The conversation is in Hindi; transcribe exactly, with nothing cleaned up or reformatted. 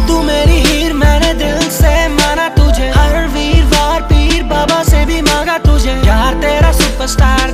तू मेरी हीर, मैंने दिल से माना तुझे, हर वीरवार पीर बाबा से भी मांगा तुझे, यार तेरा सुपरस्टार